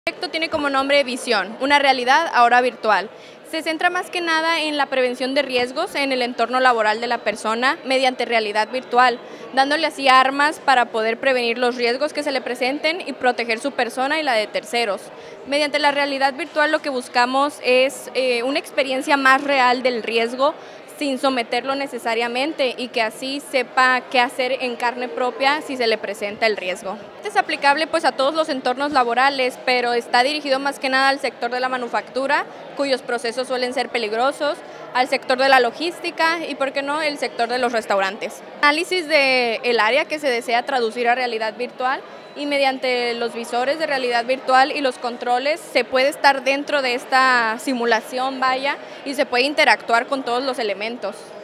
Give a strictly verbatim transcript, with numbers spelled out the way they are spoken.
El proyecto tiene como nombre Visión, una realidad ahora virtual. Se centra más que nada en la prevención de riesgos en el entorno laboral de la persona mediante realidad virtual, dándole así armas para poder prevenir los riesgos que se le presenten y proteger su persona y la de terceros. Mediante la realidad virtual lo que buscamos es eh, una experiencia más real del riesgo, sin someterlo necesariamente y que así sepa qué hacer en carne propia si se le presenta el riesgo. Es aplicable pues a todos los entornos laborales, pero está dirigido más que nada al sector de la manufactura, cuyos procesos suelen ser peligrosos, al sector de la logística y, por qué no, el sector de los restaurantes. Análisis del área que se desea traducir a realidad virtual, y mediante los visores de realidad virtual y los controles se puede estar dentro de esta simulación, vaya, y se puede interactuar con todos los elementos.